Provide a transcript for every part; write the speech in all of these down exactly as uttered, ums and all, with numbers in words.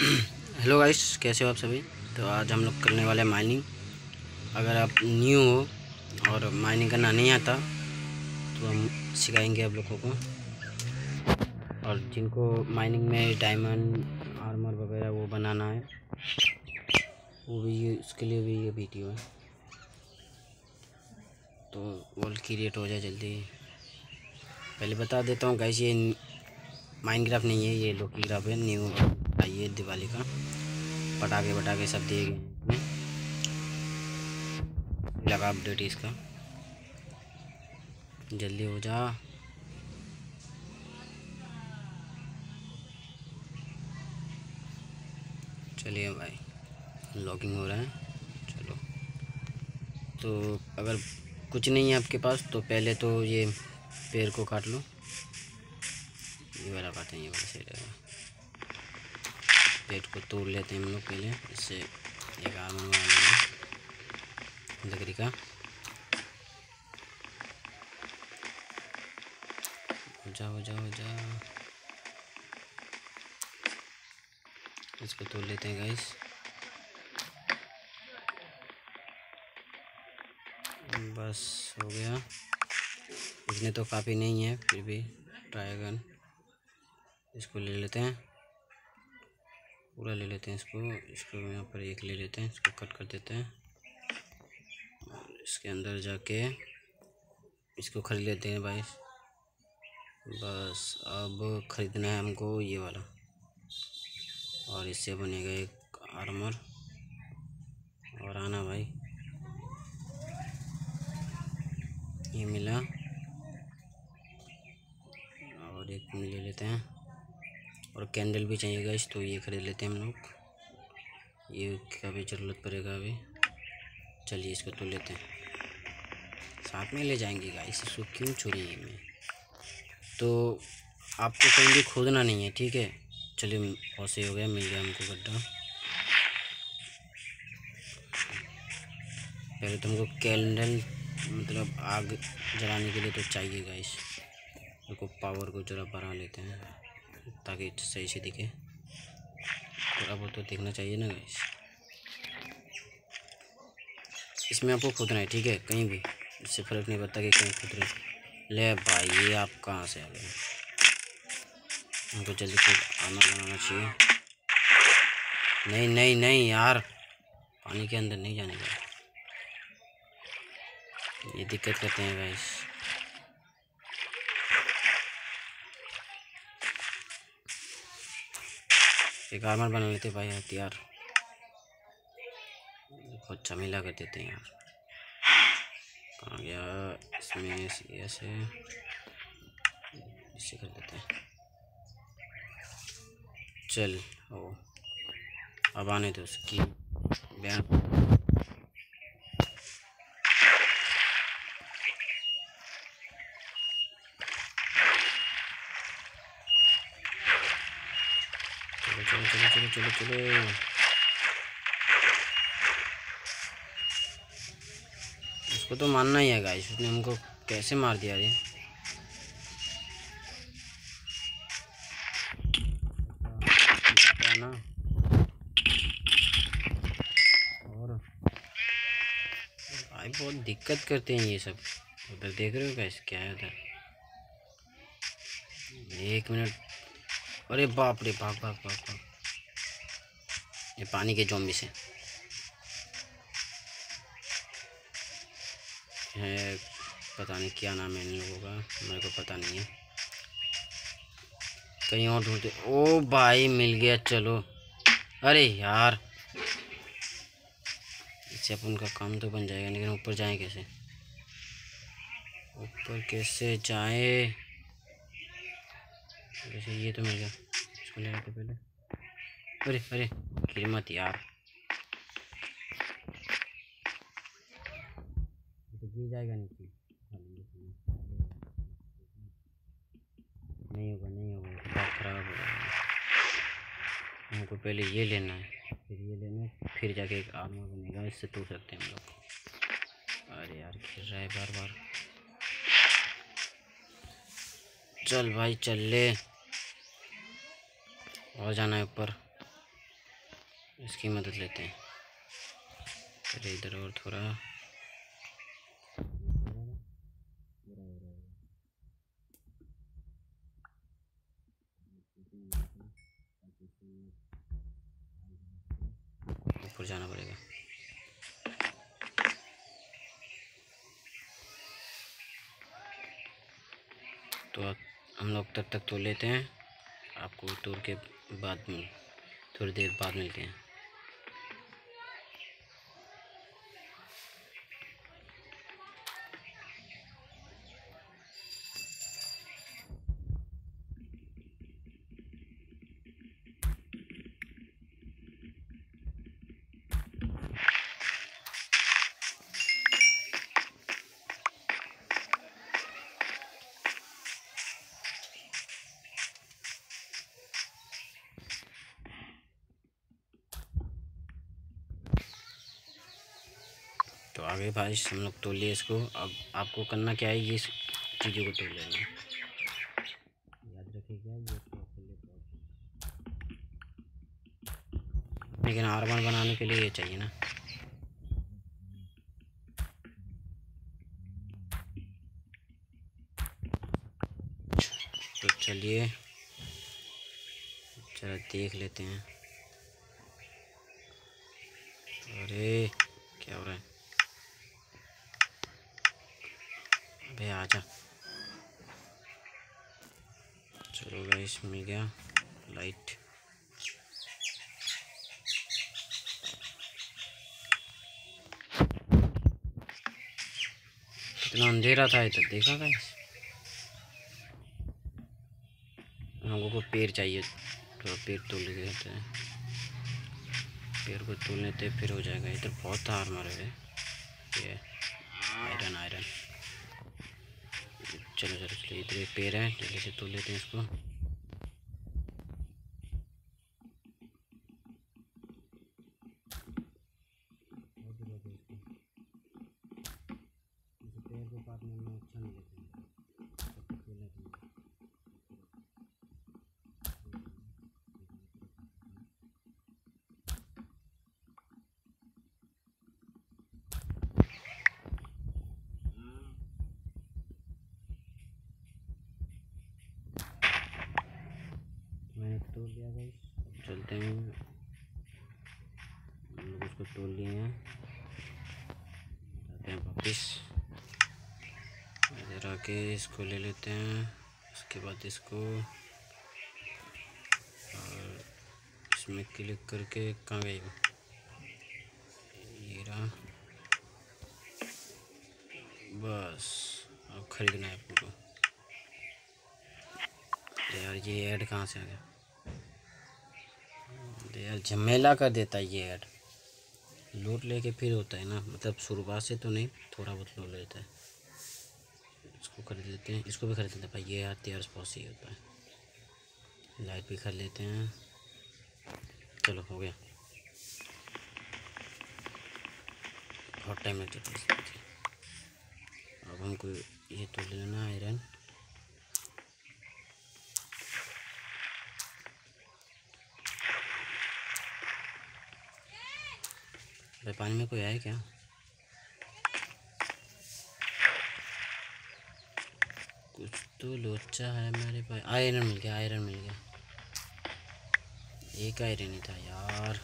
Hello guys, कैसे हो आप सभी। तो आज हम लोग करने वाले माइनिंग। अगर आप न्यू हो और माइनिंग करना नहीं आता तो हम सिखाएंगे आप लोगों को। और जिनको माइनिंग में डायमंड आर्मर वगैरह वो बनाना है वो भी ये उसके लिए भी ये वीडियो है। तो वर्ल्ड क्रिएट हो जाए जल्दी। पहले बता देता हूँ गाइस, ये माइनक्राफ्ट नहीं है, ये लोकी क्राफ्ट है। न्यू आई है दिवाली का। पटाखे वटाखे सब दिए गए हैं, लगा अपडेट इसका। जल्दी हो जा। चलिए भाई, लॉगिंग हो रहा है। चलो, तो अगर कुछ नहीं है आपके पास तो पहले तो ये पेड़ को काट लो। ये वाला काटें, ये वाला सही रहेगा। पेड़ को तोड़ लेते हैं हम लोग पहले, इससे एक आर्मर बना लेंगे लकड़ी का। हो जा हो जा हो जा। इसको तोड़ लेते हैं गाइस। बस हो गया। इतने तो काफ़ी नहीं है, फिर भी ड्रैगन इसको ले लेते हैं, पूरा ले लेते हैं इसको। इसको यहाँ पर एक ले लेते हैं, इसको कट कर देते हैं और इसके अंदर जाके इसको खरीद लेते हैं भाई। बस अब ख़रीदना है हमको ये वाला, और इससे बनेगा एक आर्मर। और आना भाई, ये मिला। और एक ले लेते हैं, और कैंडल भी चाहिए गाइस, तो ये खरीद लेते हैं हम लोग। ये का भी ज़रूरत पड़ेगा अभी। चलिए इसको तो लेते हैं, साथ में ले जाएंगे गाइस, इसको क्यों छोड़ेंगे मैं। तो आपको कहीं भी खोदना नहीं है, ठीक है। चलिए बहुत सही हो गया, मिल गया हमको गड्ढा। पहले तो हमको कैंडल मतलब आग जलाने के लिए तो चाहिए गाइस। देखो पावर को जरा बढ़ा लेते हैं ताकि सही से दिखे, थोड़ा बहुत तो दिखना चाहिए ना गाइस। इसमें आपको खोदना है, ठीक है, कहीं भी, इससे फ़र्क नहीं पड़ता कि कहीं खोद रहे। ले भाई, ये आप कहाँ से आ गए। हमको जल्दी से आर्मर बनाना चाहिए। नहीं नहीं नहीं यार, पानी के अंदर नहीं जाने का, ये दिक्कत करते हैं गाइस। एक आर्मर बना लेते भाई, हथियार बहुत झमेला कर देते हैं यार। कहाँ गया, इसमें ऐसे इससे कर लेते हैं। चल ओ, अब आने दो उसकी बयान। चलो चलो चलो चलो चलो चलो। उसको तो मानना ही है गाइस, उसने हमको कैसे मार दिया रे। ना और भाई बहुत दिक्कत करते हैं ये सब। उधर देख रहे हो गाइस क्या है उधर। एक मिनट, अरे बाप रे, भाग भाग भाग भाग। ये पानी के ज़ॉम्बी से है, पता नहीं क्या नाम है इन लोगों का, मेरे को पता नहीं है। कहीं और ढूंढते। ओ भाई मिल गया, चलो। अरे यार, इससे अपन का काम तो बन जाएगा, लेकिन ऊपर जाएं कैसे, ऊपर कैसे जाएं। जैसे ये तो मिल गया, इसको ले लेते पहले। अरे अरे गिर मत यार, तो गिर जाएगा नीचे। नहीं होगा नहीं होगा, बहुत खराब हो रहा है। हमको पहले ये लेना है, फिर ये लेना है, फिर जाके एक आर्मर बनेगा, इससे तोड़ सकते हैं हम लोग। अरे यार गिर रहा है बार बार। चल भाई चल ले, और जाना है ऊपर। इसकी मदद लेते हैं। फिर इधर और थोड़ा ऊपर जाना पड़ेगा। तो हम लोग तब तक तोड़ लेते हैं, आपको तोड़ के बाद में थोड़ी देर बाद मिलते हैं। तो आगे भाई हम लोग तोड़ लिए इसको। अब आपको करना क्या है, ये चीज़ों को तोड़ लेना है। याद रखिएगा ये लेकिन आरमान बनाने के लिए ये चाहिए ना। तो चलिए चलो देख लेते हैं। अरे क्या हो रहा है, अबे आजा। चलो गाइस मिल गया लाइट। कितना अंधेरा था इधर, देखा गाइस। हम लोगों को पेड़ चाहिए, थोड़ा पेड़ तोड़ लेते हैं। पेड़ को तोड़ लेते फिर हो जाएगा। इधर बहुत तार मारे हुए, ये आयरन आयरन। चलो चलो चलो, इधर एक पेड़ है, जल्दी से तोड़ लेते हैं इसको। पेड़ को काटने में अच्छा नहीं लगता। मैंने तोड़ लिया गाइस, चलते हैं। हम लोग उसको तोड़ लिए हैं, जाते हैं वापस। इधर आके इसको ले लेते हैं, उसके बाद इसको और इसमें क्लिक करके कहाँ गई वो, ये रहा। बस अब खरीदना है अपने को। यार ये ऐड कहाँ से आ गया यार, झमेला कर देता है ये ऐड। लूट लेके फिर होता है ना, मतलब शुरुआत से तो नहीं, थोड़ा बहुत लूट लेता है। इसको खरीद लेते हैं, इसको भी खरीद लेते हैं भाई, ये यार तेरह बहुत सही होता है। लाइट भी खरीद लेते हैं। चलो हो गया, बहुत टाइम लग जाता है। अब हमको ये तो लेना आयरन। भाई पानी में कोई आया क्या? कुछ तो लोचा है मेरे पास। आयरन मिल गया, आयरन मिल गया। एक आयरन ही था यार।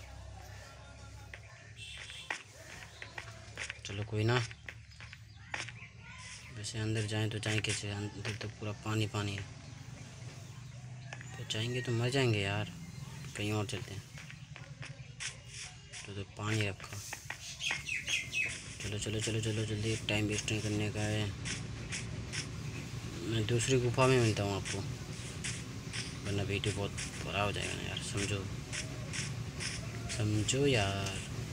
चलो कोई ना, वैसे अंदर जाएं तो जाएं कैसे, अंदर तो पूरा पानी पानी है। तो जाएंगे तो मर जाएंगे यार, कहीं और चलते हैं। तो, तो पानी रखा। चलो चलो चलो चलो जल्दी, टाइम वेस्ट नहीं करने का है। मैं दूसरी गुफा में मिलता हूँ आपको, वरना वीडियो बहुत बड़ा हो जाएगा ना यार, समझो समझो यार।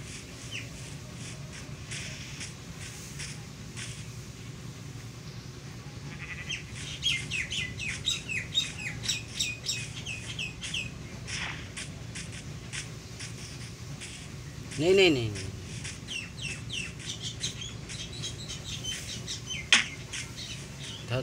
नहीं नहीं नहीं नहीं धत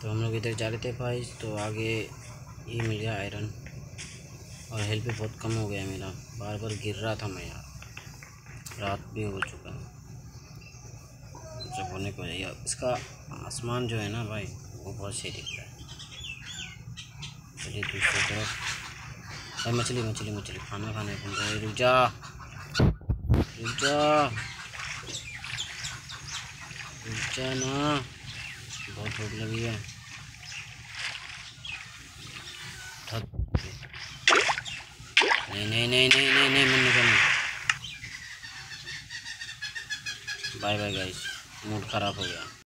तो हम लोग इधर जा रहे थे भाई, तो आगे ये मिल गया आयरन, और हेल्थ भी बहुत कम हो गया मेरा, बार बार गिर रहा था मैं यार, रात भी हो चुका जब होने को जाइए। इसका आसमान जो है ना भाई वो बहुत सही दिखता है। चलिए दूसरी तरफ भाई, मछली मछली मछली खाना खाने को गए। रुक जा रुक जा रुक जा ना, बहुत भूख लगी है। नहीं नहीं नहीं नहीं नहीं नहीं मन निकलना। बाय बाय गाइस, मूड ख़राब हो गया।